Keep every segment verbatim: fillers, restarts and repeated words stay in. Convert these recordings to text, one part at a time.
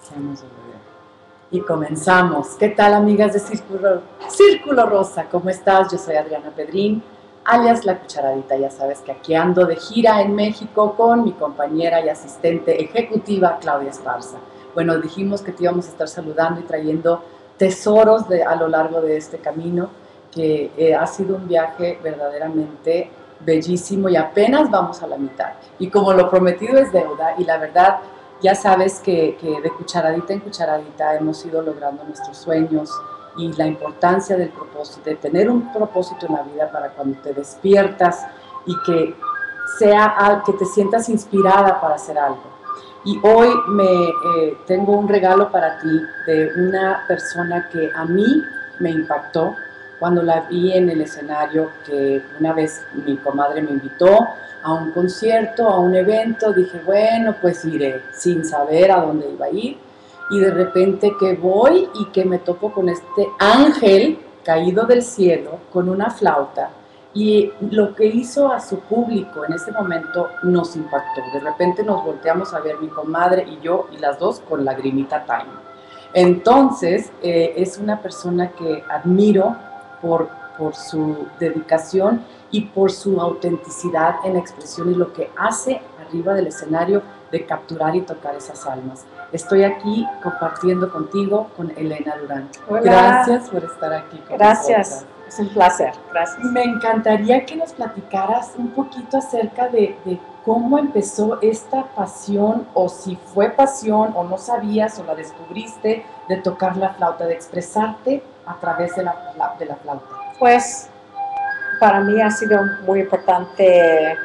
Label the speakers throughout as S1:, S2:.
S1: Seamos de vida. Y comenzamos. ¿Qué tal, amigas de Círculo, Círculo Rosa? ¿Cómo estás? Yo soy Adriana Pedrín, alias La Cucharadita. Ya sabes que aquí ando de gira en México con mi compañera y asistente ejecutiva, Claudia Esparza. Bueno, dijimos que te íbamos a estar saludando y trayendo tesoros de, a lo largo de este camino, que eh, ha sido un viaje verdaderamente bellísimo y apenas vamos a la mitad. Y como lo prometido es deuda, y la verdad, ya sabes que, que de cucharadita en cucharadita hemos ido logrando nuestros sueños y la importancia del propósito, de tener un propósito en la vida para cuando te despiertas y que sea que te sientas inspirada para hacer algo. Y hoy me eh, tengo un regalo para ti de una persona que a mí me impactó cuando la vi en el escenario, que una vez mi comadre me invitó a un concierto, a un evento. Dije, bueno, pues iré, sin saber a dónde iba a ir, y de repente que voy y que me topo con este ángel caído del cielo con una flauta, y lo que hizo a su público en ese momento nos impactó. De repente nos volteamos a ver mi comadre y yo, y las dos con lagrimita time. Entonces eh, es una persona que admiro por, por su dedicación y por su autenticidad en la expresión y lo que hace arriba del escenario de capturar y tocar esas almas. Estoy aquí compartiendo contigo con Elena Durán.
S2: Hola.
S1: Gracias por estar aquí con
S2: Gracias,
S1: nosotras.
S2: Es un placer, gracias.
S1: Me encantaría que nos platicaras un poquito acerca de, de cómo empezó esta pasión, o si fue pasión o no sabías o la descubriste, de tocar la flauta, de expresarte a través de la, de la flauta.
S2: Pues para mí ha sido muy importante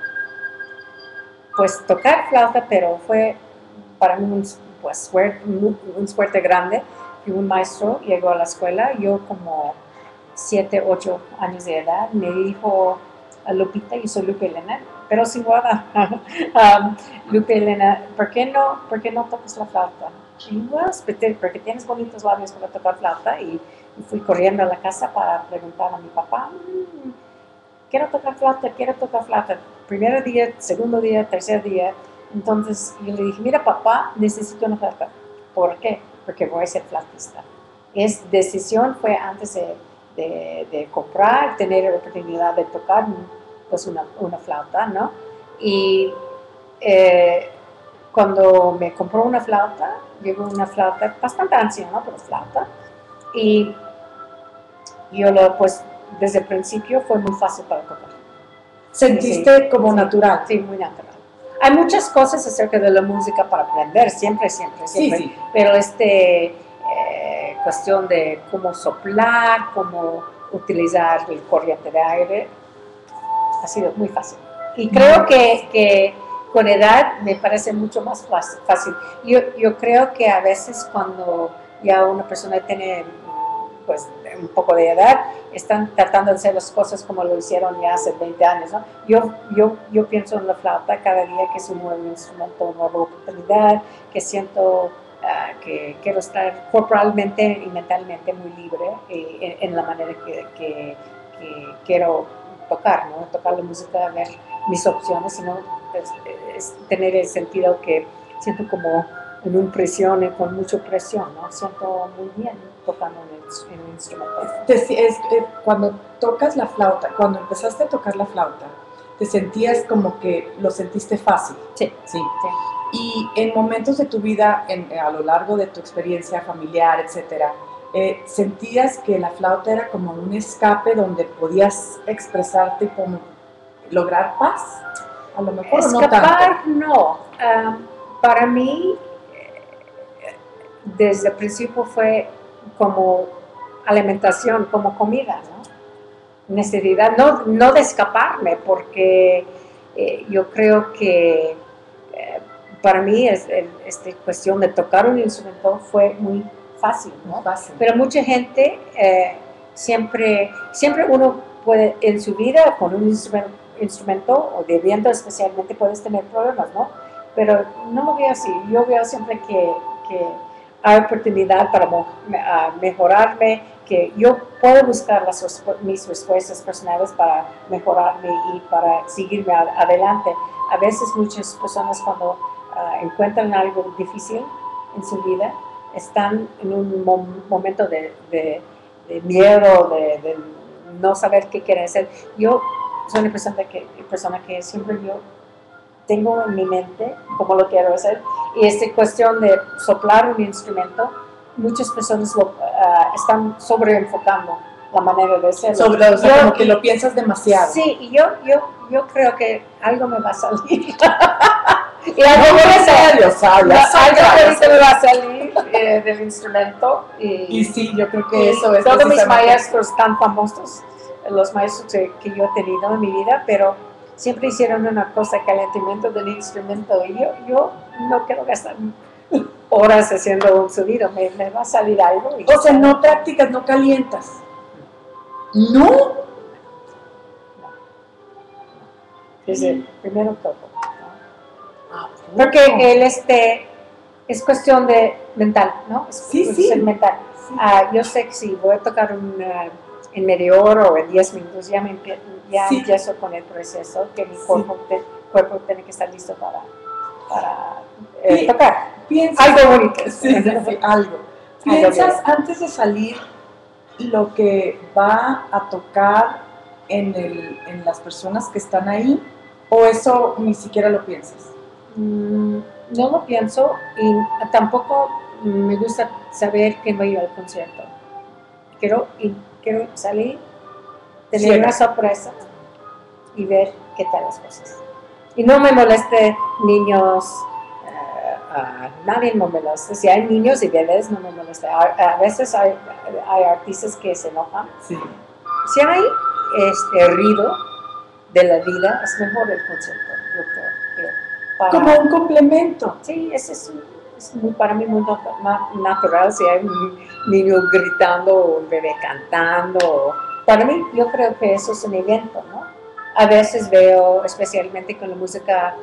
S2: pues tocar flauta, pero fue para mí un, pues, suerte, un, un suerte grande que un maestro llegó a la escuela. Yo como siete, ocho años de edad me dijo a Lupita, yo soy Lupe Elena, pero sin guada, um, Lupe Elena, ¿por qué no, por qué no tocas la flauta? Y bueno, porque tienes bonitos labios para tocar flauta. Y, y fui corriendo a la casa para preguntar a mi papá, mmm, quiero tocar flauta, quiero tocar flauta. Primer día, segundo día, tercer día. Entonces yo le dije, mira papá, necesito una flauta. ¿Por qué? Porque voy a ser flautista. Es decisión, fue antes de, de, de comprar, tener la oportunidad de tocar pues una, una flauta, ¿no? Y eh, cuando me compró una flauta, llegó una flauta bastante anciana, ¿no? Pero flauta. Y yo lo, pues, desde el principio fue muy fácil para tocar.
S1: ¿Sentiste sí, como
S2: sí,
S1: natural?
S2: Sí, muy natural. Hay muchas cosas acerca de la música para aprender, siempre, siempre, siempre.
S1: Sí, sí.
S2: Pero este, eh, cuestión de cómo soplar, cómo utilizar el corriente de aire, ha sido muy fácil. Y creo que, que con edad me parece mucho más fácil. Yo, yo creo que a veces cuando ya una persona tiene pues un poco de edad, están tratando de hacer las cosas como lo hicieron ya hace veinte años, ¿no? Yo, yo, yo pienso en la flauta cada día, que es un nuevo instrumento, una nueva oportunidad, que siento uh, que quiero estar corporalmente y mentalmente muy libre eh, en, en la manera que, que, que quiero tocar, ¿no? Tocar la música, ver mis opciones, sino es, es tener el sentido que siento como en una presión, con mucha presión, ¿no? Siento muy bien tocando en el instrumento.
S1: Es, es, es, cuando tocas la flauta, cuando empezaste a tocar la flauta, ¿te sentías como que lo sentiste fácil?
S2: Sí.
S1: Sí. sí. Y en momentos de tu vida, en, a lo largo de tu experiencia familiar, etcétera, eh, ¿sentías que la flauta era como un escape donde podías expresarte y como lograr paz? A lo mejor
S2: Escapar,
S1: no.
S2: no. Um, para mí, desde el principio fue como alimentación, como comida, ¿no? Necesidad, no, no de escaparme, porque eh, yo creo que eh, para mí es, esta cuestión de tocar un instrumento fue muy fácil, ¿no?
S1: Fácil.
S2: Pero mucha gente eh, siempre, siempre uno puede en su vida con un instrumento, instrumento o de viento especialmente puedes tener problemas, ¿no? Pero no lo veo así. Yo veo siempre que, que hay oportunidad para mejorarme, que yo puedo buscar las, mis respuestas personales para mejorarme y para seguirme adelante. A veces muchas personas cuando uh, encuentran algo difícil, en su vida, están en un mom momento de, de, de miedo, de, de no saber qué quieren hacer. Yo soy una persona que, persona que siempre yo tengo en mi mente cómo lo quiero hacer, y esta cuestión de soplar un instrumento, muchas personas lo, uh, están sobreenfocando la manera de hacerlo.
S1: Sobre, o sea, yo, como que lo piensas demasiado.
S2: Sí, y yo, yo, yo creo que algo me va a salir. Y algo no, me va a salir,
S1: Dios, sabes,
S2: algo me va a salir eh, del instrumento. Y,
S1: y sí, yo creo que eso es.
S2: Todos mis maestros tan famosos, los maestros que, que yo he tenido en mi vida, pero siempre hicieron una cosa, calentamiento del instrumento, y yo, yo no quiero gastar horas haciendo un sonido, me, me va a salir algo. Y
S1: o sea, no practicas, no calientas. ¿No? No.
S2: Desde primero toco. Porque él este, es cuestión de mental, ¿no? Es,
S1: sí,
S2: es
S1: sí.
S2: el mental. Sí. Uh, yo sé que si voy a tocar un, uh, en media hora o en diez minutos, ya, me ya sí. empiezo con el proceso, que mi cuerpo, sí. te, cuerpo tiene que estar listo para, para eh, tocar.
S1: Piensas,
S2: algo bonito.
S1: Sí, sí, sí, algo. ¿Piensas antes de salir lo que va a tocar en, el, en las personas que están ahí, o eso ni siquiera lo piensas?
S2: Mm, no lo pienso, y tampoco me gusta saber quién va a ir al concierto. Quiero, y quiero salir, tener sí, una sorpresa y ver qué tal las cosas. Y no me moleste niños, uh, uh, nadie me molesta. Si hay niños y bebés, no me molesta. A, a veces hay, hay artistas que se enojan.
S1: Sí.
S2: Si hay este ruido de la vida, es mejor el concierto, yo creo. Que para,
S1: como un complemento.
S2: Sí, es, es, es muy, para mí muy natural. Si hay un niño gritando o un bebé cantando, para mí yo creo que eso es un evento, ¿no? A veces veo, especialmente con la música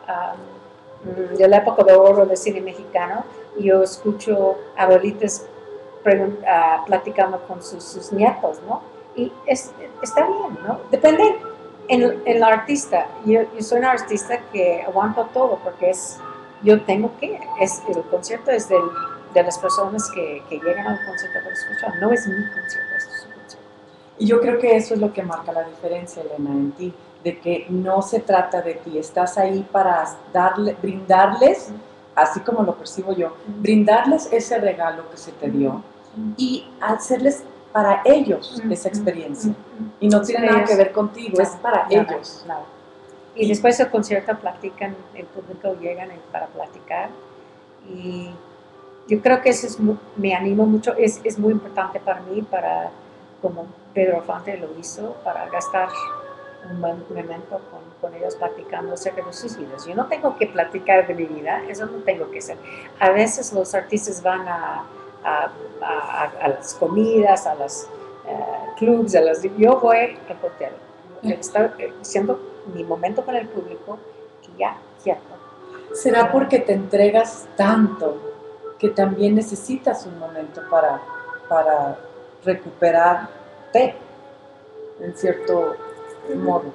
S2: um, de la época de oro del cine mexicano, yo escucho abuelitas uh, platicando con sus, sus nietos, ¿no? Y es, está bien, ¿no? Depende en el artista. Yo, yo soy una artista que aguanto todo, porque es, yo tengo que, es, el concierto es del, de las personas que, que llegan al concierto para escuchar, no es mi concierto, es su concierto.
S1: Y yo creo que eso es lo que marca la diferencia, Elena, en ti, de que no se trata de ti, estás ahí para darle, brindarles, así como lo percibo yo, brindarles ese regalo que se te dio y hacerles para ellos esa experiencia. Y no tiene nada que ver contigo, es para ellos.
S2: Nada. Y después del concierto platican, el público llegan para platicar. Y yo creo que eso es muy, me animo mucho, es, es muy importante para mí, para, como Pedro Infante lo hizo, para gastar un buen momento con, con ellos platicando acerca de sus vidas. Yo no tengo que platicar de mi vida, eso no tengo que hacer. A veces los artistas van a A, a, a las comidas, a los uh, clubs, a las, yo voy al hotel, estoy haciendo mi momento con el público y ya, cierto.
S1: ¿Será porque te entregas tanto que también necesitas un momento para, para recuperarte en cierto modo?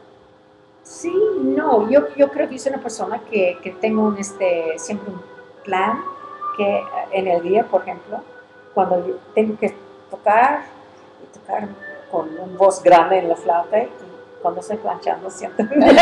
S2: Sí, no, yo, yo creo que soy una persona que, que tengo un, este, siempre un plan, que en el día, por ejemplo, cuando yo tengo que tocar, y tocar con una voz grande en la flauta, y cuando estoy planchando siento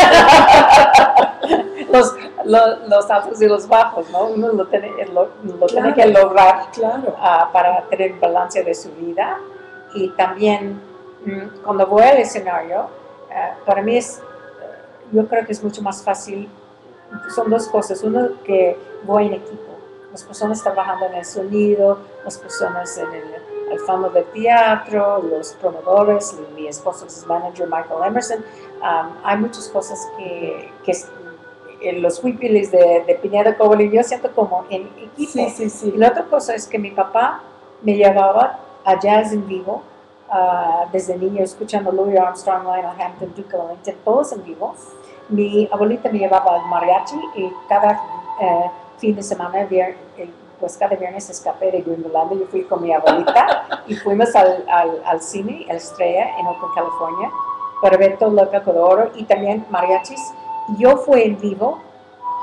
S2: los, los, los altos y los bajos, ¿no? Uno lo tiene, lo, lo claro, tiene que lograr,
S1: claro.
S2: uh, para tener balance de su vida. Y también mm, cuando voy al escenario, uh, para mí es, uh, yo creo que es mucho más fácil. Son dos cosas. Uno, que voy en equipo. Las personas trabajando en el sonido, las personas en el, el fondo del teatro, los promotores, mi esposo es manager Michael Emerson. Um, hay muchas cosas que, que en los huipiles de, de Pineda Cobolí yo siento como en equipo.
S1: Sí, sí, sí.
S2: Y la otra cosa es que mi papá me llevaba a jazz en vivo, uh, desde niño, escuchando Louis Armstrong, Lionel Hampton, Duke Ellington, todos en vivo. Mi abuelita me llevaba al mariachi y cada uh, fin de semana, pues cada viernes escapé de Gringolandia. Yo fui con mi abuelita y fuimos al, al, al cine, El Estrella, en Oakland, California, para ver todo lo de oro y también mariachis. Yo fui en vivo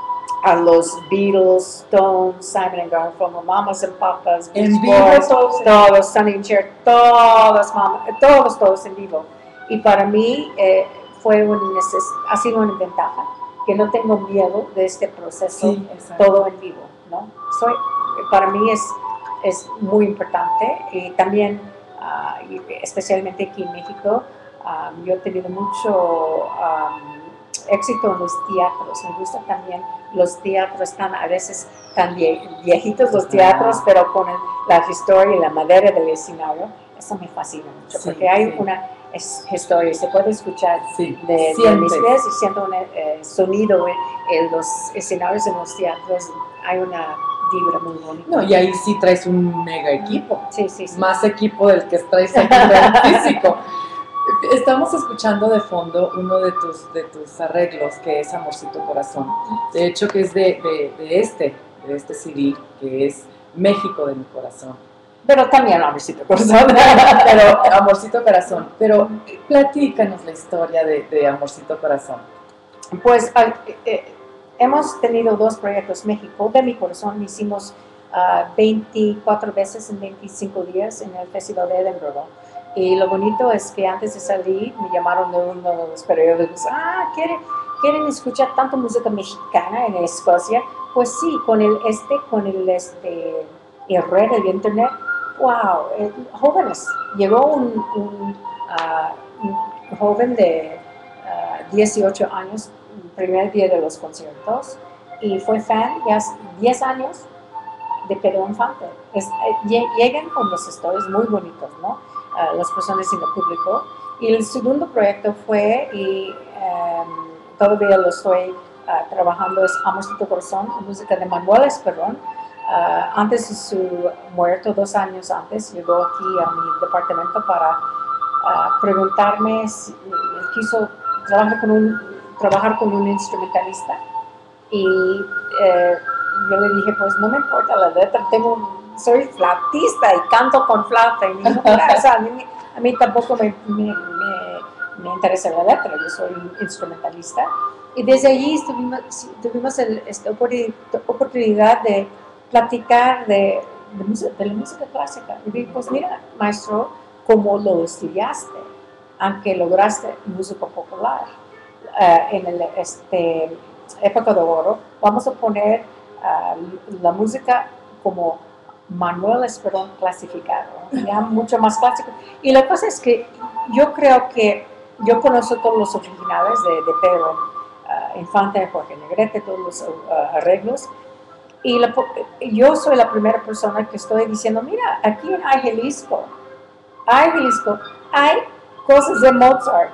S2: a los Beatles, Stones, Simon and Garfunkel, Mamas and Papas,
S1: En
S2: Beach
S1: vivo
S2: Boys,
S1: todos.
S2: todos, Sonny and Cher, todos, mama, todos, todos en vivo. Y para mí eh, fue un, ha sido una ventaja, que no tengo miedo de este proceso,
S1: Sí, exacto.
S2: todo en vivo, ¿no? Soy, para mí es, es muy importante y también, uh, y especialmente aquí en México, um, yo he tenido mucho um, éxito en los teatros. Me gusta también los teatros, están a veces tan vie viejitos los teatros, pero con el, la historia y la madera del escenario, eso me fascina mucho,
S1: Sí,
S2: porque hay
S1: sí.
S2: una es, historia, se puede escuchar
S1: Sí,
S2: de, de
S1: sientes.
S2: mis pies y siento un eh, sonido en, en los escenarios, en los teatros, hay una vibra muy bonita.
S1: No, y ahí sí traes un mega equipo.
S2: Sí, sí, sí.
S1: Más equipo del que traes aquí en físico. Estamos escuchando de fondo uno de tus, de tus arreglos, que es Amorcito Corazón. De hecho, que es de, de, de este, de este C D, que es México de mi corazón.
S2: Pero también Amorcito Corazón.
S1: Pero Amorcito Corazón. Pero platícanos la historia de, de Amorcito Corazón.
S2: Pues eh, eh, hemos tenido dos proyectos. México de mi corazón hicimos uh, veinticuatro veces en veinticinco días en el Festival de Edinburgh. Y lo bonito es que antes de salir me llamaron de uno de los periódicos. Ah, ¿quieren, ¿quieren escuchar tanto música mexicana en Escocia? Pues sí, con el este, con el este, el red, el internet. Wow, eh, jóvenes. Llegó un, un, uh, un joven de uh, dieciocho años, el primer día de los conciertos, y fue fan ya diez años de Pedro Infante. Es, eh, llegan con los stories muy bonitos, ¿no? Uh, las personas en el público. Y el segundo proyecto fue, y um, todavía lo estoy uh, trabajando, es Amorcito Corazón, música de Manuel Esperón. Uh, antes de su muerto, dos años antes, llegó aquí a mi departamento para uh, preguntarme si él quiso trabajar con un, trabajar con un instrumentalista. Y eh, yo le dije, pues no me importa la letra, tengo soy flautista y canto con flauta. Y me dijo, o sea, a, mí, a mí tampoco me, me, me, me interesa la letra, yo soy instrumentalista. Y desde allí tuvimos, tuvimos el, esta oportunidad de platicar de, de, música, de la música clásica. Y dije, pues mira, maestro, como lo estudiaste, aunque lograste música popular uh, en el este, época de oro, vamos a poner uh, la música como Manuel Esperón clasificado, ya mucho más clásico. Y la cosa es que yo creo que yo conozco todos los originales de, de Pedro uh, Infante, Jorge Negrete, todos los uh, arreglos. Y la, yo soy la primera persona que estoy diciendo, mira, aquí en Jalisco, hay Jalisco, hay cosas de Mozart.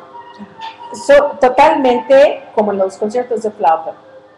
S2: So, totalmente como en los conciertos de flauta.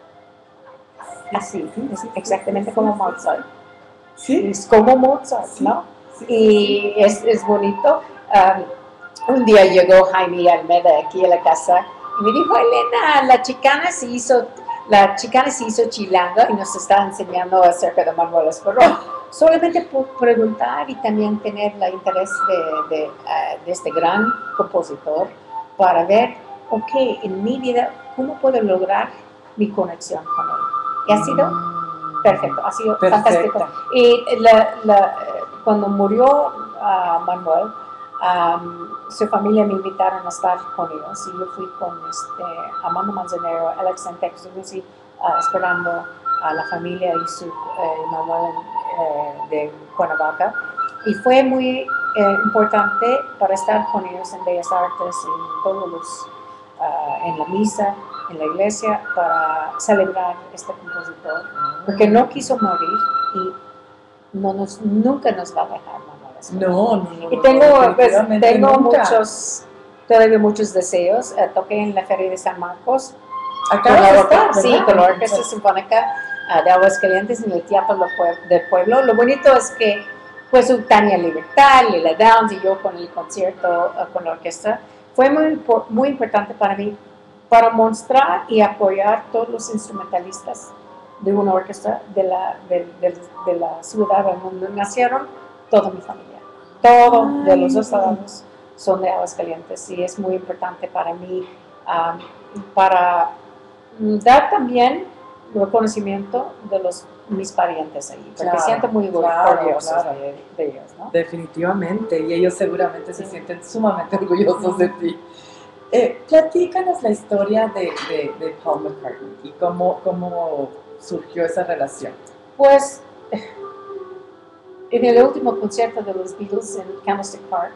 S2: Así, es exactamente como Mozart.
S1: Sí.
S2: Es como Mozart, sí, ¿no? Sí, y es, es bonito. Um, un día llegó Jaime Almeida aquí a la casa y me dijo, Elena, la chicana se hizo, la chicana se hizo chilanga y nos está enseñando acerca de Manuel Esperón. Solamente por preguntar y también tener el interés de, de, uh, de este gran compositor para ver, ok, en mi vida, ¿cómo puedo lograr mi conexión con él? Y ha sido perfecto, ha sido
S1: Perfecto.
S2: Fantástico. Y la, la, cuando murió uh, Manuel, um, su familia me invitaron a estar con ellos y yo fui con este, Amando Manzanero, Alex Antex, uh, esperando a la familia y su eh, Manuel eh, de Cuernavaca. Y fue muy eh, importante para estar con ellos en Bellas Artes, en todos los, uh, en la misa, en la iglesia, para celebrar este compositor, porque no quiso morir y no nos, nunca nos va a dejar Manuel.
S1: No, no, no.
S2: Y tengo,
S1: no,
S2: pues, tengo
S1: nunca.
S2: muchos, todavía muchos deseos. Uh, toqué en la Feria de San Marcos.
S1: Acá
S2: con la
S1: estar,
S2: Sí, con la Orquesta Sinfónica uh, de Aguascalientes en el Teatro del Pueblo. Lo bonito es que pues Tania Libertad, Lila Downs y yo con el concierto, uh, con la orquesta, fue muy, muy importante para mí, para mostrar y apoyar todos los instrumentalistas de una orquesta de la, de, de, de la ciudad donde nacieron, toda mi familia. Todos de los dos lados son de Aguascalientes y es muy importante para mí, um, para dar también reconocimiento de los, mis parientes ahí, porque
S1: Claro,
S2: siento muy
S1: claro,
S2: orgullosos
S1: claro.
S2: de, de ellos, ¿no?
S1: Definitivamente, y ellos seguramente se
S2: Sí.
S1: sienten sumamente orgullosos de ti. Eh, platícanos la historia de, de, de Paul McCartney y cómo, cómo surgió esa relación.
S2: Pues, en el último concierto de los Beatles en Candlestick Park,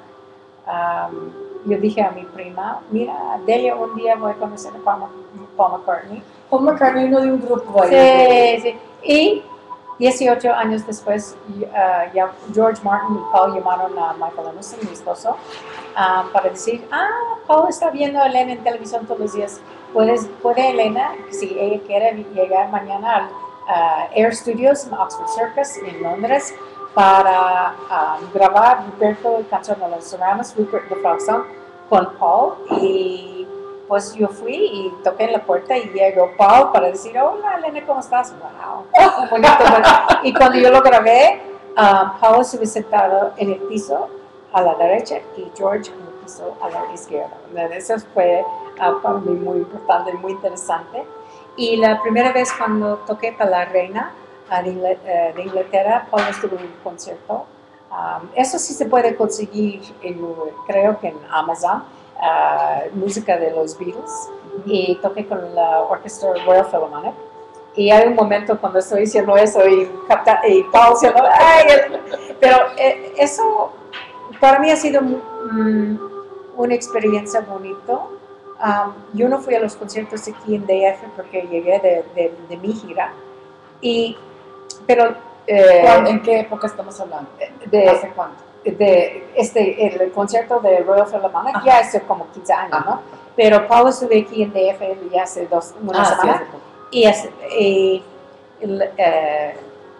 S2: um, yo dije a mi prima, mira, Delia, un día voy a conocer a Paul, Paul McCartney.
S1: Paul McCartney, uno de un grupo ahí.
S2: Sí, sí. Y dieciocho años después, uh, ya George Martin y Paul llamaron a Michael Emerson, mi esposo, um, para decir, ah, Paul está viendo a Elena en televisión todos los días. ¿Puedes, ¿Puede Elena, si ella quiere, llegar mañana al uh, Air Studios en Oxford Circus en Londres para um, grabar Ruperto, canción de los Serranos, Rupert the Frog Song, con Paul? Y pues yo fui y toqué en la puerta y llegó Paul para decir, hola Elena, ¿cómo estás? Wow, bonito. Y cuando yo lo grabé, uh, Paul se había sentado en el piso a la derecha y George en el piso a la izquierda. Eso fue uh, para mí muy importante y muy interesante. Y la primera vez cuando toqué para la reina uh, de, Ingl uh, de Inglaterra, Paul estuvo en un concierto. Um, eso sí se puede conseguir, en, creo que en Amazon. Uh, música de los Beatles, uh-huh. Y toqué con la orquesta Royal Philharmonic. Y hay un momento cuando estoy diciendo eso y, y Paul diciendo, ay, pero eh, eso para mí ha sido mm, una experiencia bonita. Um, yo no fui a los conciertos aquí en D F porque llegué de, de, de mi gira, y, pero...
S1: Eh, ¿En qué época estamos hablando?
S2: De,
S1: ¿Hace cuánto?
S2: De este, el concierto de Royal Philharmonic. Ajá. Ya hace como quince años, ajá, ¿no? Pero Paul estuve aquí en D F ya hace dos, una ah, semana. Sí, y, es, y el, eh,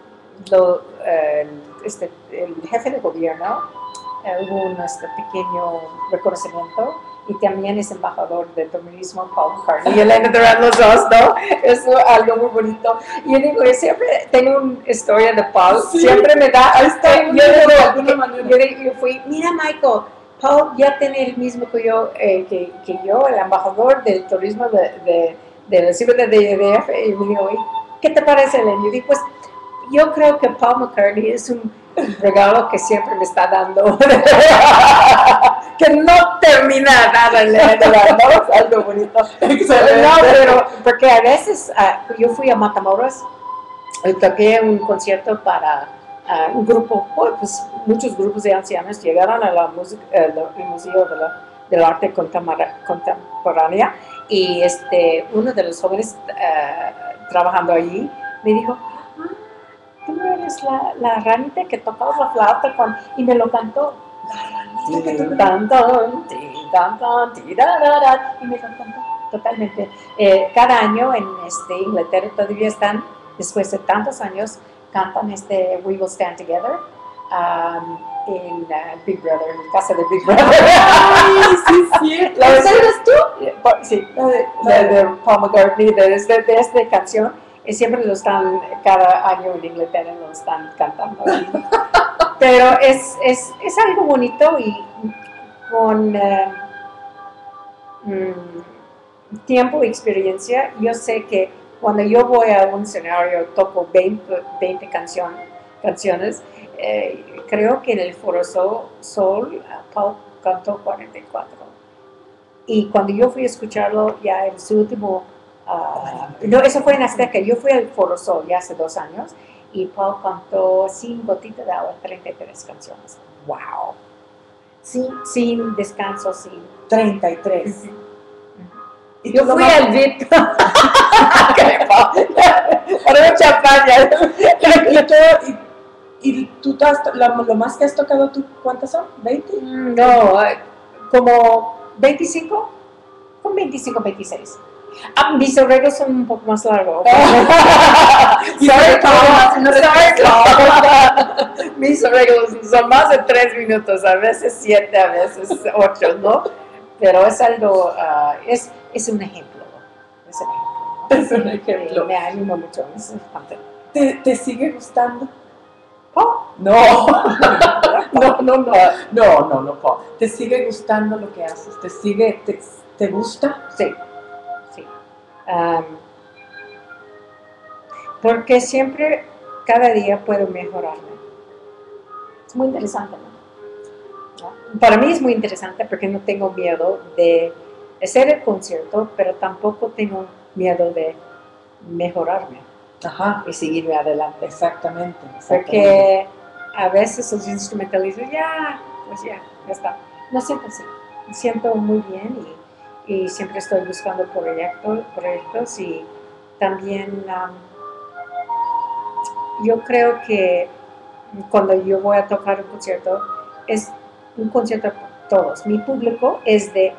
S2: lo, eh, este, el jefe de gobierno eh, hubo un este, pequeño reconocimiento, y también es embajador de feminismo Paul McCartney y Elena Duran, los dos, ¿no? Es algo muy bonito. Y yo digo, yo siempre tengo una historia de Paul, sí, siempre me da, ahí está, yo, digo, de alguna manera. Yo, yo fui, mira Michael, Paul ya tiene el mismo que yo, eh, que, que yo, el embajador del turismo de, de, de la ciudad de D F, y me digo, ¿qué te parece, Elena? Yo digo, pues, yo creo que Paul McCartney es un regalo que siempre me está dando, que no termina nada, ¿no? Algo bonito. No, pero porque a veces uh, yo fui a Matamoros y toqué un concierto para uh, un grupo, pues muchos grupos de ancianos llegaron a la música, uh, el Museo de la, del Arte Contemporánea, y este, uno de los jóvenes uh, trabajando allí me dijo, tú eres la, la ranita que tocaba la flauta con, y me lo cantó. La ranita que tocaba. Y me lo cantó totalmente. Eh, cada año en este, Inglaterra todavía están, después de tantos años, cantan este We Will Stand Together um, en uh, Big Brother, en casa de Big Brother.
S1: ¡Ay, sí, sí!
S2: ¿La eres tú? Sí, la de, la de Paul McCartney, de, de, de esta canción. Y siempre lo están, cada año en Inglaterra lo están cantando. Pero es, es, es algo bonito, y con uh, mm, tiempo y experiencia, yo sé que cuando yo voy a un escenario, toco veinte, veinte canción, canciones, eh, creo que en el Foro Sol, Sol Paul cantó cuarenta y cuatro. Y cuando yo fui a escucharlo ya en su último... Uh, no, eso fue en Azteca. Yo fui al Foro Sol ya hace dos años y Paul cantó sin gotita de agua treinta y tres canciones. ¡Wow! Sin, sin descanso, sin...
S1: treinta y tres. Uh-huh.
S2: ¿Y yo fui al V I P. Para un champaña.
S1: ¿Y, y tú, has, lo, lo más que has tocado tú, cuántas son? ¿veinte?
S2: No, como veinticinco. Con veinticinco, veintiséis. Ah, mis arreglos son un poco más largos. Sorry, Paul. Sorry, Paul. Mis arreglos son más de tres minutos, a veces siete, a veces ocho, ¿no? Pero es algo, uh, es, es un ejemplo. Es un ejemplo. ¿No?
S1: Es un ejemplo.
S2: Me anima mucho. Es
S1: ¿Te, ¿Te sigue gustando?
S2: Paul?
S1: No. no, no, no. No, no, no, Paul. ¿Te sigue gustando lo que haces? ¿Te sigue, te, te gusta?
S2: Sí. Um, porque siempre, cada día puedo mejorarme. Es muy interesante, ¿no? ¿No? Para mí es muy interesante porque no tengo miedo de hacer el concierto, pero tampoco tengo miedo de mejorarme.
S1: Ajá.
S2: Y seguirme adelante.
S1: Exactamente, exactamente.
S2: Porque a veces los instrumentalistas, ya, pues ya, ya está. No siento así. Me siento muy bien y, y siempre estoy buscando proyectos, proyectos y también um, yo creo que cuando yo voy a tocar un concierto, es un concierto para todos. Mi público es de,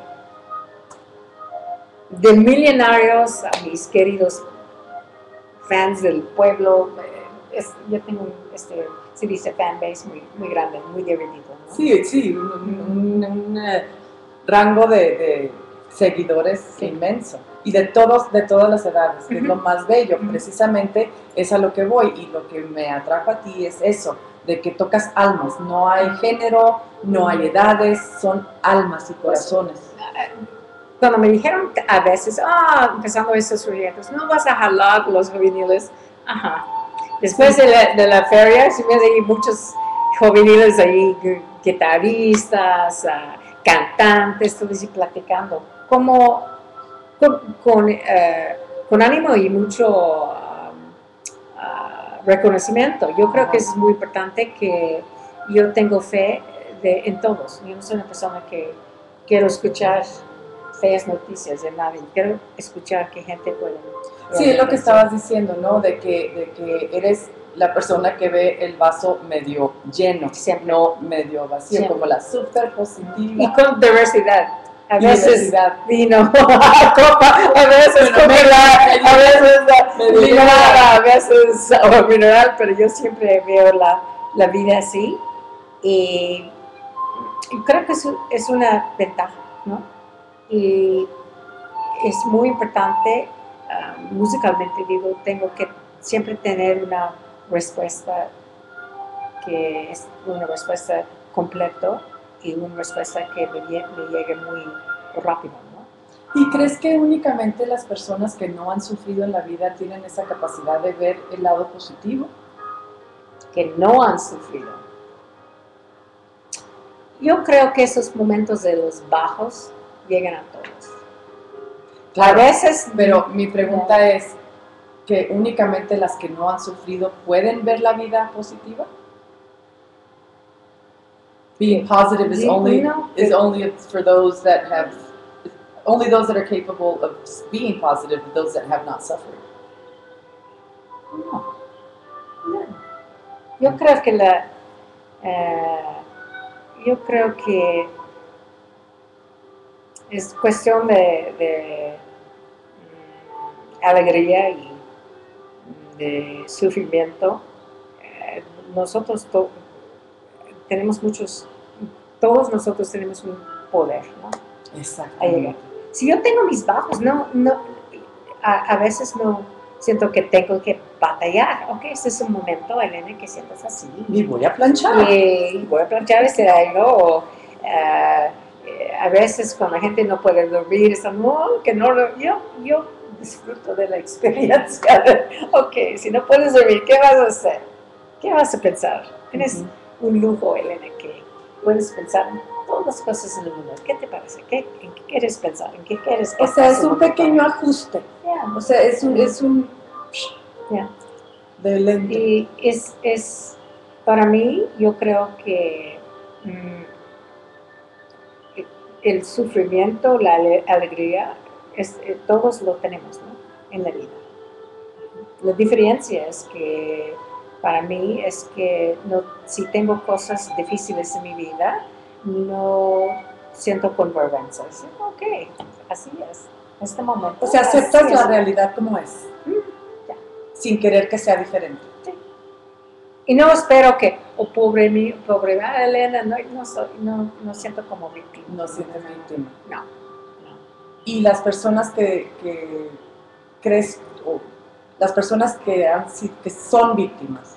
S2: de millonarios a mis queridos fans del pueblo. Es, yo tengo un, este, se dice fanbase muy, muy grande, muy divertido, ¿no?
S1: Sí, sí, un, un, un, un uh, rango de, de seguidores sí. inmenso. Y de todos, de todas las edades, que uh-huh. es lo más bello. Uh-huh. Precisamente es a lo que voy. Y lo que me atrajo a ti es eso, de que tocas almas. No hay género, no hay edades, son almas y corazones.
S2: Cuando me dijeron a veces, ah, oh, empezando esos proyectos, no vas a jalar los juveniles. Ajá. Después de la, de la feria, se me hay muchos juveniles ahí, guitarristas, uh, cantantes, todos así platicando. Como con, con, uh, con ánimo y mucho uh, uh, reconocimiento. Yo creo que es muy importante que yo tengo fe de, en todos. Yo no soy una persona que quiero escuchar feas noticias de nadie. Quiero escuchar que gente puede...
S1: Sí, es lo que estabas diciendo, ¿no? De que, de que eres la persona que ve el vaso medio lleno, siempre. No medio vacío, siempre. Como la súper positiva.
S2: Y con diversidad. A
S1: y
S2: veces
S1: diversidad.
S2: Vino, copa, a veces bueno, coca, a veces limonada, a veces agua mineral, pero yo siempre veo la, la vida así. Y, y creo que es, es una ventaja, ¿no? Y es muy importante, uh, musicalmente digo, tengo que siempre tener una respuesta que es una respuesta completa y una respuesta que me, me llegue muy rápido, ¿no?
S1: ¿Y crees que únicamente las personas que no han sufrido en la vida tienen esa capacidad de ver el lado positivo?
S2: Que no han sufrido. Yo creo que esos momentos de los bajos llegan a todos.
S1: Claro, a veces, pero mi pregunta no. es que únicamente las que no han sufrido pueden ver la vida positiva. Being positive is only no, is only for those that have only those that are capable of being positive, those that have not suffered.
S2: No, no. Yo creo que la uh, yo creo que es cuestión de, de um, alegría y de sufrimiento. Eh, nosotros to- tenemos muchos, todos nosotros tenemos un poder, ¿no?
S1: Exacto.
S2: Si yo tengo mis bajos, no, no, a, a veces no siento que tengo que batallar. Ok, ese es un momento, Elena, que sientas así.
S1: Y voy a planchar.
S2: Y, y voy a planchar ese algo. O, uh, a veces cuando la gente no puede dormir, están, no, que no lo, yo, yo disfruto de la experiencia. Ok, si no puedes dormir, ¿qué vas a hacer? ¿Qué vas a pensar? Tienes uh-huh. un lujo, Elena, que puedes pensar en todas las cosas en el mundo. ¿Qué te parece? ¿Qué, ¿En qué quieres pensar? ¿En qué quieres
S1: pensar? O sea, es un pequeño ajuste.
S2: Yeah.
S1: O sea, es un... Es un
S2: yeah.
S1: de lento.
S2: Y es, es, para mí, yo creo que mmm, el sufrimiento, la alegría, es, todos lo tenemos, ¿no? En la vida. La diferencia es que para mí es que no, si tengo cosas difíciles en mi vida, no siento con vergüenza. Ok, así es. Este momento.
S1: O sea, aceptas la
S2: es.
S1: realidad como es.
S2: Mm, ya.
S1: Sin querer que sea diferente.
S2: Sí. Y no espero que, oh, pobre mío, pobre ah, Elena, no, no, soy, no, no siento como víctima.
S1: No sientes víctima.
S2: No, no.
S1: Y las personas que, que crees, o las personas que, han, que son víctimas,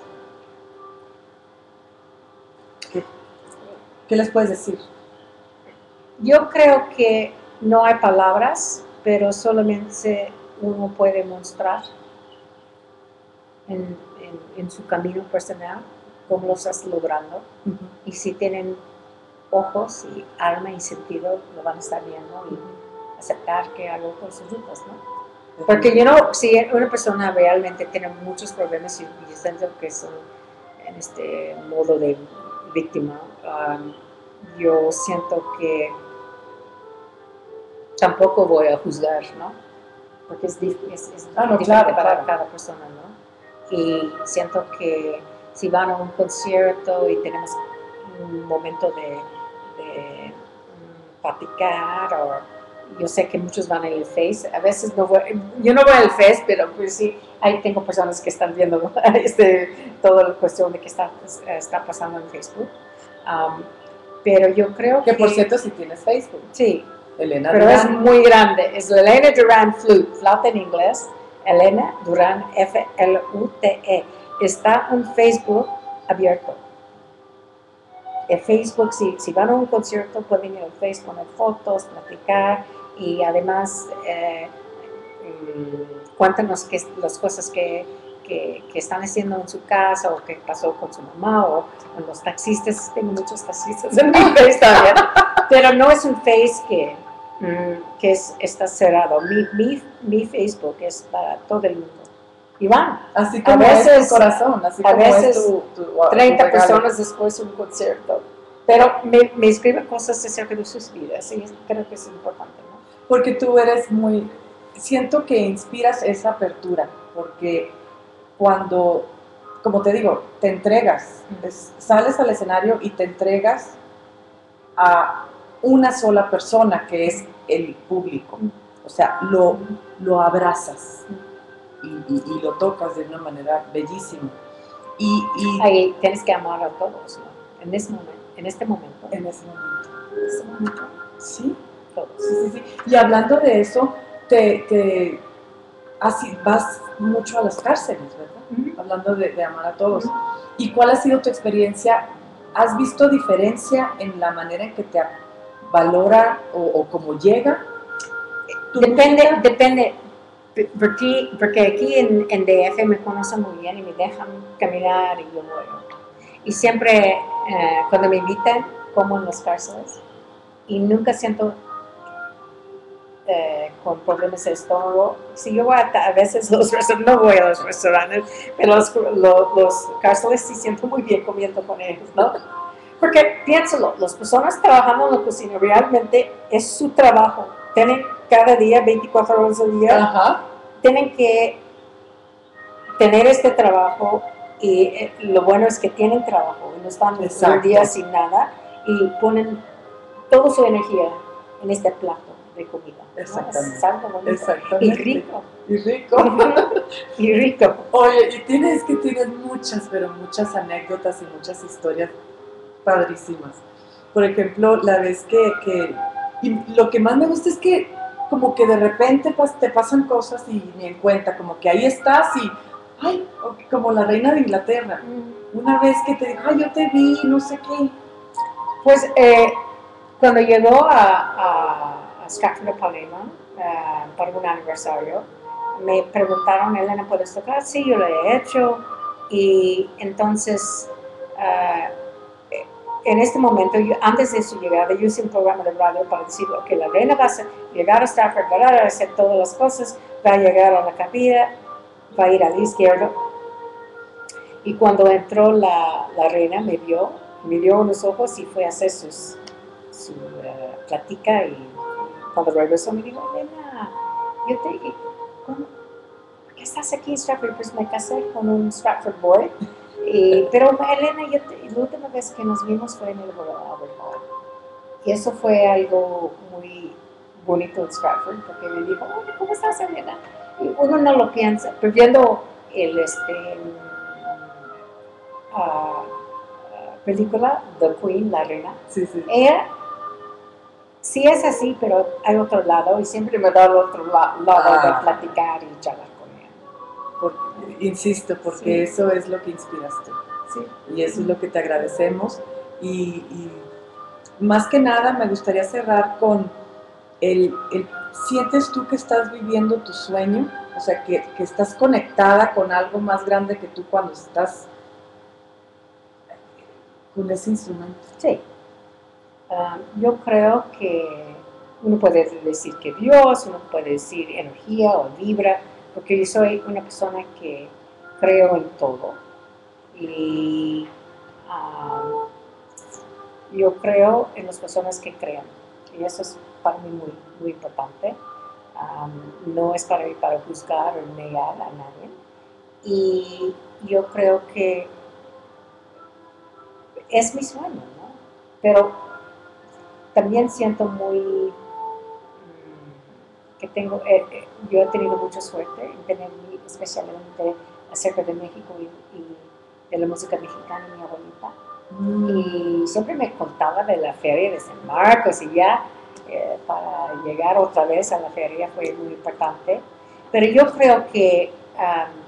S1: ¿qué, ¿qué les puedes decir?
S2: Yo creo que no hay palabras, pero solamente uno puede mostrar en, en, en su camino personal, cómo lo estás logrando.
S1: Uh-huh.
S2: Y si tienen ojos y alma y sentido, lo van a estar viendo y aceptar que algo por sus rutas, ¿no? Porque yo no, si una persona realmente tiene muchos problemas y yo siento que son en este modo de víctima, um, yo siento que tampoco voy a juzgar, ¿no? Porque es, es, es
S1: ah, no,
S2: diferente
S1: claro,
S2: para
S1: claro.
S2: cada persona, ¿no? Y siento que si van a un concierto y tenemos un momento de, de um, platicar, o yo sé que muchos van en el Face, a veces no voy, yo no voy al Face, pero pues sí, ahí tengo personas que están viendo este, toda la cuestión de que está, está pasando en Facebook. Um, pero yo creo
S1: que... Que por
S2: que,
S1: cierto, si tienes Facebook.
S2: Sí.
S1: Elena
S2: pero
S1: Durán.
S2: es muy grande, es Elena Durán Flute, flauta en inglés, Elena Durán, F L U T E. Está en Facebook abierto. En Facebook, si, si van a un concierto, pueden ir al Facebook, poner fotos, platicar y además eh, cuéntanos qué, las cosas que, que, que están haciendo en su casa o qué pasó con su mamá o con los taxistas. Tengo muchos taxistas en mi Face también, pero no es un Face que, mm, que es, está cerrado. Mi, mi, mi Facebook es para todo el mundo. Y van.
S1: Así como
S2: a veces,
S1: es tu corazón, así
S2: a
S1: como
S2: veces
S1: es tu, tu, tu
S2: treinta
S1: tu
S2: personas después de un concierto. Pero me, me escriben cosas acerca de sus vidas y creo que es importante, ¿no?
S1: Porque tú eres muy... Siento que inspiras esa apertura, porque cuando, como te digo, te entregas, es, sales al escenario y te entregas a una sola persona, que es el público. O sea, lo, lo abrazas y, y, y lo tocas de una manera bellísima. Y, y
S2: Ahí tienes que amar a todos, ¿no? En este momento. En este momento.
S1: En ese momento.
S2: En este momento.
S1: Sí.
S2: Todos.
S1: Sí, sí, sí. Y hablando de eso, te, te así, vas mucho a las cárceles, ¿verdad? Uh-huh. Hablando de, de amar a todos. Uh-huh. ¿Y cuál ha sido tu experiencia? ¿Has visto diferencia en la manera en que te valora o, o cómo llega?
S2: Depende, música? depende. Porque, porque aquí en, en D F me conocen muy bien y me dejan caminar y yo voy. Y siempre, eh, cuando me invitan, como en las cárceles. Y nunca siento eh, con problemas de estómago. Si yo voy a, a veces, los no voy a los restaurantes, pero los, los, los cárceles sí siento muy bien comiendo con ellos, ¿no? Porque piénsalo, las personas trabajando en la cocina realmente es su trabajo. Tienen cada día, veinticuatro horas al día,
S1: Ajá.
S2: tienen que tener este trabajo y eh, lo bueno es que tienen trabajo, no están un día sin nada y ponen toda su energía en este plato de comida.
S1: Exactamente.
S2: ¿No? Es algo bonito.
S1: Exactamente.
S2: Y rico.
S1: Y rico.
S2: Y rico.
S1: Oye, y tienes que tienes muchas, pero muchas anécdotas y muchas historias padrísimas. Por ejemplo, la vez que, que y lo que más me gusta es que como que de repente te pasan cosas y ni en cuenta, como que ahí estás y, ay, como la reina de Inglaterra. Mm. Una vez que te dijo, ay, yo te vi, no sé qué.
S2: Pues eh, cuando llegó a, a, a Stratford-upon-Avon uh, para un aniversario, me preguntaron, Elena, ¿puedes tocar? Sí, yo lo he hecho. Y entonces, uh, en este momento, yo, antes de su llegada, yo hice un programa de radio para decir que la reina va a llegar a Stratford, va a hacer todas las cosas, va a llegar a la capilla, va a ir a la izquierda. Y cuando entró la, la reina, me vio, me vio en los ojos y fue a hacer sus, su uh, plática. Y cuando regresó, me dijo, Elena, yo te, ¿cómo? ¿Por qué estás aquí en Stratford? Pues me casé con un Stratford boy. Y, pero Elena, yo te, la última vez que nos vimos fue en el Albert Hall. Y eso fue algo muy bonito en Stratford, porque me dijo, oh, ¿cómo estás, Elena? Y uno no lo piensa, pero viendo el, este, uh, uh, película The Queen, la reina,
S1: sí, sí.
S2: ella sí es así, pero hay otro lado, y siempre me da el otro la, lado ah. de platicar y charlar.
S1: Por, insisto, porque sí. Eso es lo que inspiras tú.
S2: Sí.
S1: Y eso es lo que te agradecemos. Y, y más que nada me gustaría cerrar con el, el ¿sientes tú que estás viviendo tu sueño? O sea, que, que estás conectada con algo más grande que tú cuando estás con ese instrumento.
S2: Sí. Uh, yo creo que uno puede decir que Dios, uno puede decir energía o vibra, porque yo soy una persona que creo en todo. Y uh, yo creo en las personas que crean. Y eso es para mí muy, muy importante. Um, no es para mí para juzgar o negar a nadie. Y yo creo que es mi sueño, ¿no? Pero también siento muy mmm, que tengo, eh, eh, yo he tenido mucha suerte en tener, especialmente acerca de México y, y de la música mexicana, mi abuelita. Mm. Y siempre me contaba de la feria de San Marcos y ya eh, para llegar otra vez a la feria fue muy importante. Pero yo creo que um,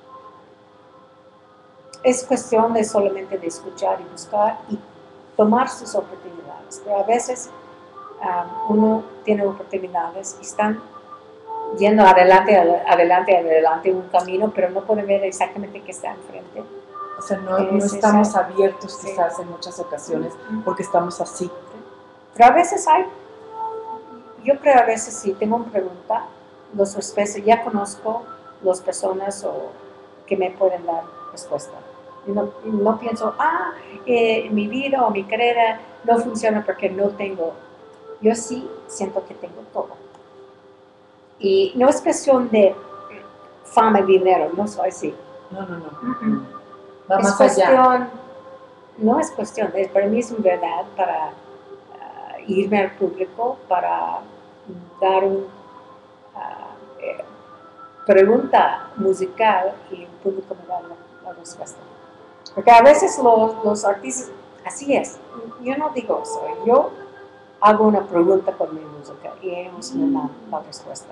S2: es cuestión de solamente de escuchar y buscar y tomar sus oportunidades. Pero a veces um, uno tiene oportunidades y están yendo adelante, adelante, adelante un camino, pero no puede ver exactamente qué está enfrente.
S1: O sea, no, no estamos esa, abiertos quizás sí. en muchas ocasiones porque estamos así.
S2: Pero a veces hay, yo creo a veces si tengo una pregunta, los respetos, ya conozco las personas o, que me pueden dar respuesta. Y no, no pienso, ah, eh, mi vida o mi carrera no funciona porque no tengo. Yo sí siento que tengo todo. Y no es cuestión de fama y dinero, no soy así.
S1: No, no, no.
S2: Uh-huh.
S1: Va
S2: es
S1: más
S2: cuestión,
S1: allá.
S2: No es cuestión, es, para mí es una verdad para uh, irme al público, para dar una uh, eh, pregunta musical y el público me da la, la respuesta. Porque a veces los, los artistas, así es, yo no digo eso, yo hago una pregunta con mi música y ellos me dan la respuesta.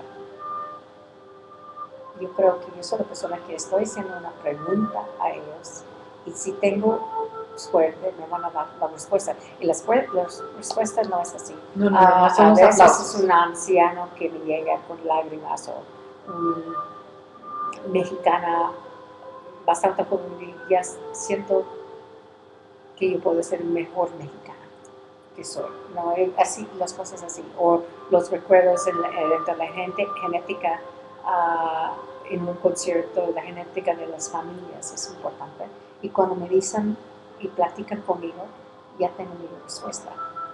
S2: Yo creo que yo soy la persona que estoy haciendo una pregunta a ellos y si tengo suerte me van a dar la respuesta. Y las, las respuestas no es así.
S1: No, no, no, no
S2: uh, a veces es un anciano que me llega con lágrimas o un mexicana bastante joven y ya siento que yo puedo ser mejor mexicana que soy. ¿No? Así, las cosas así. O los recuerdos entre la gente, genética. Uh, en un concierto, la genética de las familias es importante. Y cuando me dicen y platican conmigo, ya tengo mi respuesta.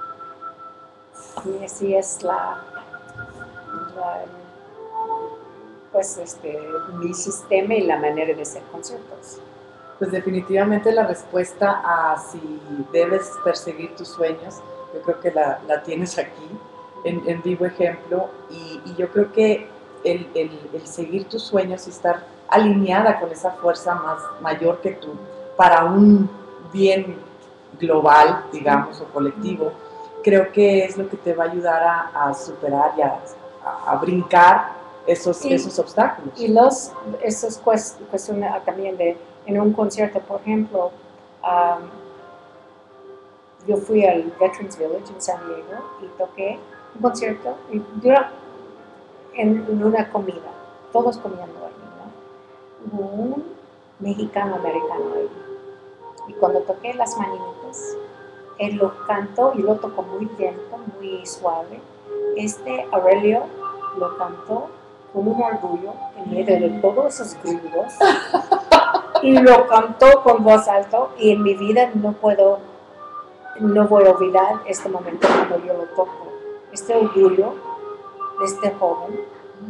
S2: Y así es la, la pues este, mi sistema y la manera de hacer conciertos.
S1: Pues definitivamente la respuesta a si debes perseguir tus sueños, yo creo que la, la tienes aquí, en, en vivo ejemplo, y, y yo creo que El, el, el seguir tus sueños y estar alineada con esa fuerza más mayor que tú para un bien global, digamos, o colectivo, creo que es lo que te va a ayudar a, a superar y a, a, a brincar esos, y, esos obstáculos.
S2: Y los, esos cuestiones también de, en un concierto, por ejemplo, um, yo fui al Veterans Village en San Diego y toqué un concierto y durante En, en una comida, todos comiendo ahí, ¿no? Hubo un mexicano americano ahí. Y cuando toqué las mañanitas, él lo cantó y lo tocó muy lento, muy suave. Este Aurelio lo cantó con un orgullo en medio de todos esos gritos. Y lo cantó con voz alta y en mi vida no puedo, no voy a olvidar este momento cuando yo lo toco. Este orgullo de este joven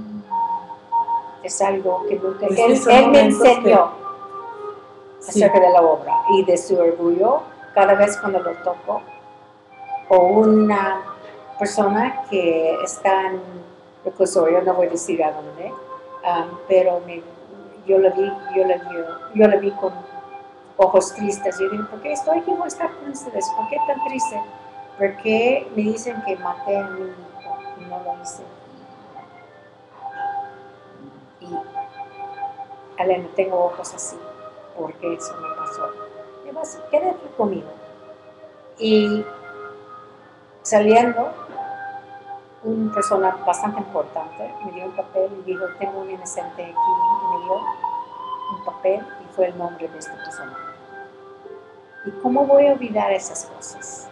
S2: es algo que nunca
S1: es
S2: él,
S1: que
S2: él me enseñó
S1: que...
S2: acerca sí. de la obra y de su orgullo cada vez cuando lo toco o una persona que está en reclusorio, no voy a decir a dónde, um, pero me, yo la vi yo la vi yo la vi con ojos tristes. Yo digo, ¿por qué estoy aquí? Voy a estar con ustedes. ¿Por qué tan triste? Porque me dicen que maté a mi hijo y no lo hice. Y Elena, tengo ojos así, porque eso me pasó. Y vas, quédate conmigo. Y saliendo, una persona bastante importante me dio un papel y dijo, tengo un inocente aquí, y me dio un papel y fue el nombre de esta persona. ¿Y cómo voy a olvidar esas cosas?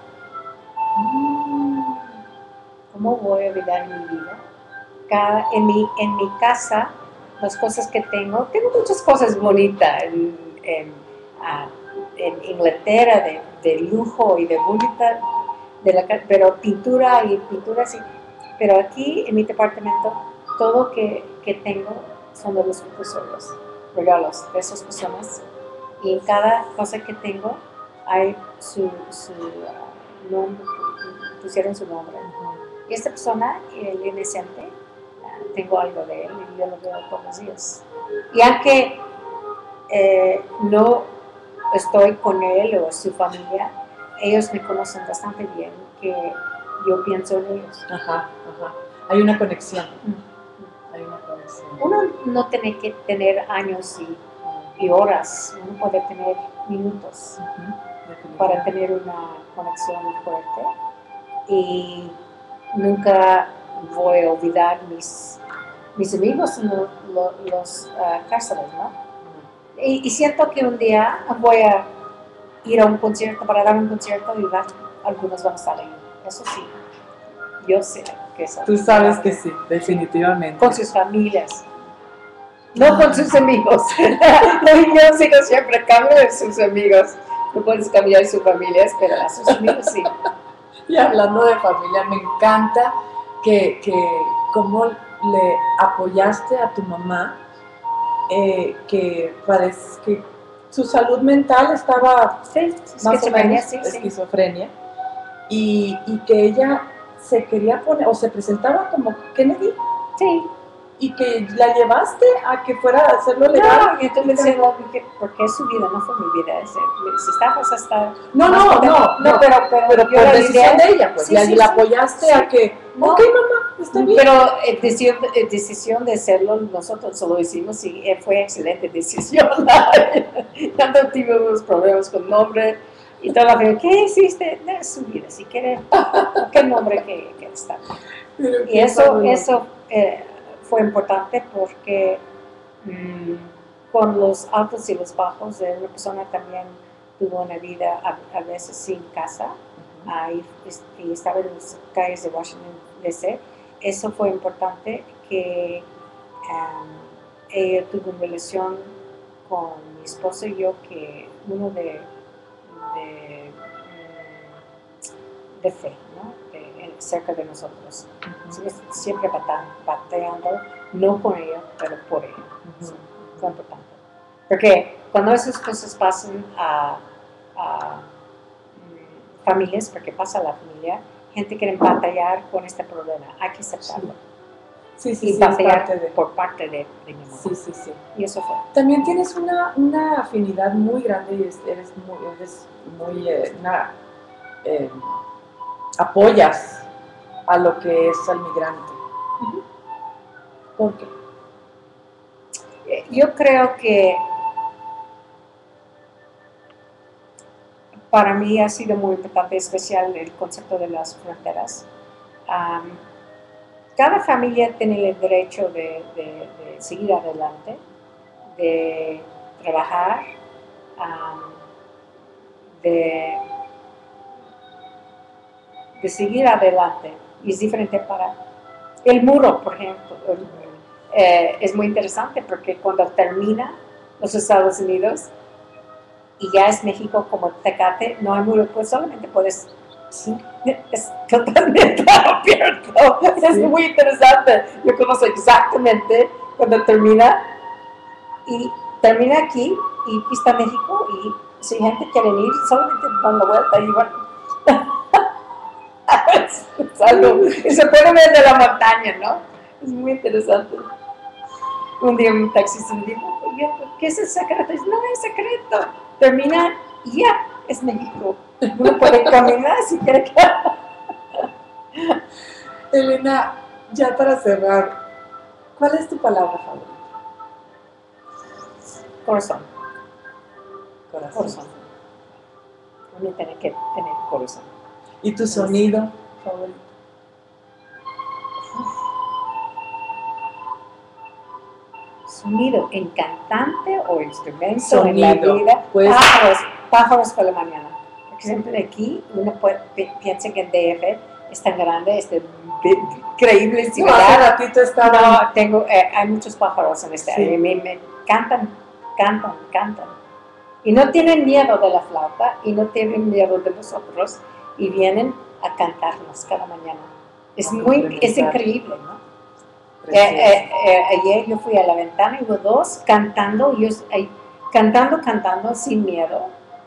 S2: ¿Cómo voy a olvidar mi vida? Cada, en, mi, en mi casa, las cosas que tengo, tengo muchas cosas bonitas en, en, uh, en Inglaterra, de, de lujo y de bonita, de la, pero pintura y pintura sí. Pero aquí en mi departamento, todo que, que tengo son de los profesores, regalos de esas personas. Y en cada cosa que tengo hay su, su uh, nombre, pusieron su nombre. Y esta persona, el inocente, uh, tengo algo de él y yo lo veo todos los días. Y aunque eh, no estoy con él o su familia, ellos me conocen bastante bien, que yo pienso en ellos.
S1: Ajá, ajá. Hay una conexión. Mm. Hay una conexión.
S2: Uno no tiene que tener años y, y horas, uno puede tener minutos uh-huh. para tener una conexión fuerte. Y nunca voy a olvidar mis, mis amigos en lo, lo, los uh, cárceles, ¿no? Uh-huh. Y, y siento que un día voy a ir a un concierto, para dar un concierto y va, algunos van a estar ahí. Eso sí, yo sé que eso.
S1: Tú sabes que sí, definitivamente.
S2: Con sus familias, no con sus amigos. Yo sigo siempre cambio de sus amigos. No puedes cambiar sus familias, pero a sus amigos sí.
S1: Y hablando de familia, me encanta que, que cómo le apoyaste a tu mamá, eh, que parece que su salud mental estaba
S2: sí,
S1: más o menos
S2: sí,
S1: esquizofrenia, sí. Y, y que ella se quería poner, o se presentaba como Kennedy.
S2: Sí.
S1: Y que la llevaste a que fuera a hacerlo legal.
S2: No, y tú me decías, porque es su vida, no fue mi vida. Es, si estabas hasta...
S1: No, no, no, no, no, pero, pero, pero por la decisión de ella, pues, sí, y sí, la sí, apoyaste sí. a que, no, ok, mamá, está bien.
S2: Pero eh, decisión, eh, decisión de hacerlo, nosotros solo hicimos y eh, fue excelente decisión. Ya no tuvimos problemas con nombre y toda la gente, ¿qué hiciste? No, es su vida, si quiere, qué nombre que, que está. Pero y eso, eso... Eh, fue importante porque mmm, con los altos y los bajos, de una persona también tuvo una vida a, a veces sin casa uh-huh. uh, y, y estaba en las calles de Washington D C. Eso fue importante que um, ella tuvo una relación con mi esposo y yo que uno de, de, de fe, ¿no? De, cerca de nosotros. Uh-huh. Siempre bateando, no con ella, pero por ella. Uh-huh. Sí, fue importante. Porque cuando esas cosas pasan a, a um, familias, porque pasa a la familia, gente quiere batallar con este problema, hay que aceptarlo.
S1: Sí, sí,
S2: y
S1: sí,
S2: batallar
S1: parte de...
S2: por parte de, de mi mamá.
S1: Sí, sí, sí.
S2: Y eso fue.
S1: También tienes una, una afinidad muy grande y eres muy, eres muy eh, una, eh, apoyas a lo que es al migrante.
S2: Uh-huh.
S1: ¿Por qué?
S2: Yo creo que para mí ha sido muy importante, especial el concepto de las fronteras. Um, cada familia tiene el derecho de, de, de seguir adelante, de trabajar, um, de, de seguir adelante. Y es diferente para el muro, por ejemplo. Eh, es muy interesante porque cuando termina los Estados Unidos y ya es México como Tecate, no hay muro, pues solamente puedes, sí, es totalmente abierto, sí. Es muy interesante. Yo conozco exactamente cuando termina y termina aquí y está México y si gente quiere ir, solamente dan la vuelta y van. es, es algo, y se puede ver de la montaña, ¿no? Es muy interesante. Un día un taxista me dijo, ¿qué es el secreto? Dice, no es secreto. Termina y ya, es México. Uno puede caminar si quiere.
S1: Elena, ya para cerrar, ¿cuál es tu palabra favorita?
S2: Corazón.
S1: Corazón.
S2: Corazón. Uno tiene que tener corazón.
S1: ¿Y tu sonido favorito?
S2: sonido en cantante o instrumento
S1: Sonido,
S2: en la vida.
S1: pues.
S2: Pájaros, pájaros por la mañana. Por ejemplo, de aquí uno puede, pi- piensa que en D F es tan grande, es de, de- increíble
S1: No, hace
S2: ciudad.
S1: ratito estaba.
S2: No, tengo, eh, hay muchos pájaros en esta
S1: Sí.
S2: área. Me, me cantan, cantan, cantan. Y no tienen miedo de la flauta y no tienen miedo de nosotros y vienen a cantarnos cada mañana. Es,
S1: A
S2: muy, es
S1: complementar.
S2: increíble, ¿no? Eh,
S1: Precioso.
S2: eh, eh, ayer yo fui a la ventana y hubo dos cantando, y ellos ahí, cantando, cantando sin miedo.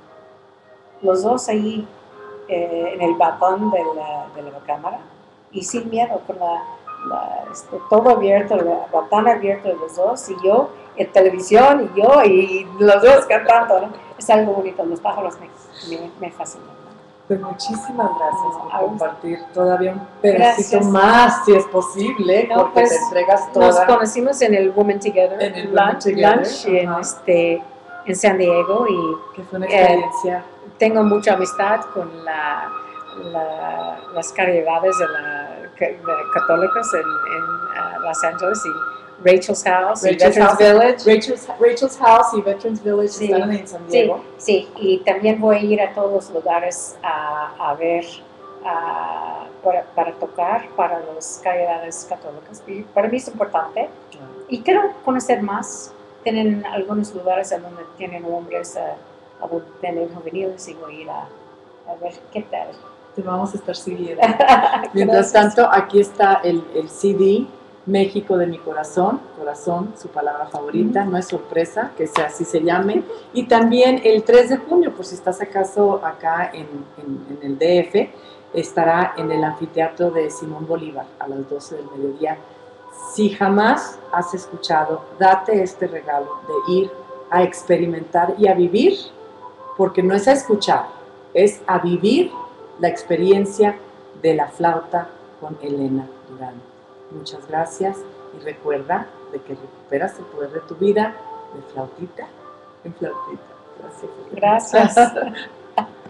S2: Los dos ahí eh, en el balcón de la, de la cámara y sin miedo, con la, la, este, todo abierto, la ventana abierta de los dos y yo en televisión y yo y los dos cantando, ¿no? Es algo bonito, los pájaros me, me, me fascinan, ¿no?
S1: Pues muchísimas gracias
S2: No,
S1: por
S2: a
S1: compartir todavía un pedacito
S2: Gracias.
S1: más, si es posible,
S2: No,
S1: porque
S2: pues,
S1: te entregas
S2: Nos
S1: toda.
S2: conocimos en el Women Together,
S1: En el
S2: lunch,
S1: Women Together,
S2: lunch en,
S1: ajá.
S2: este, en San Diego y
S1: Que fue una
S2: Eh,
S1: experiencia.
S2: tengo mucha amistad con la, la- las caridades de la de católicas en, en uh, Los Ángeles y Rachel's House y
S1: Rachel's
S2: Veterans
S1: House,
S2: Village.
S1: Rachel's, Rachel's House y Veterans Village
S2: Sí,
S1: están en San
S2: Sí,
S1: Diego.
S2: sí, y también voy a ir a todos los lugares a, a ver, a- para, para tocar para las caridades católicas. Y para mí es importante y quiero conocer más. Tienen algunos lugares en donde tienen hombres a, a tener juveniles y voy a ir a, a ver qué tal.
S1: Te vamos a estar siguiendo. Mientras
S2: Gracias.
S1: tanto, aquí está el, el C D México de mi corazón, corazón, su palabra favorita, no es sorpresa que sea así se llame. Y también el tres de junio, por si estás acaso acá en, en, en el D F, estará en el anfiteatro de Simón Bolívar a las doce del mediodía. Si jamás has escuchado, date este regalo de ir a experimentar y a vivir, porque no es a escuchar, es a vivir la experiencia de la flauta con Elena Durán. Muchas gracias y recuerda de que recuperas el poder de tu vida de flautita en flautita. Gracias. Elena.
S2: Gracias.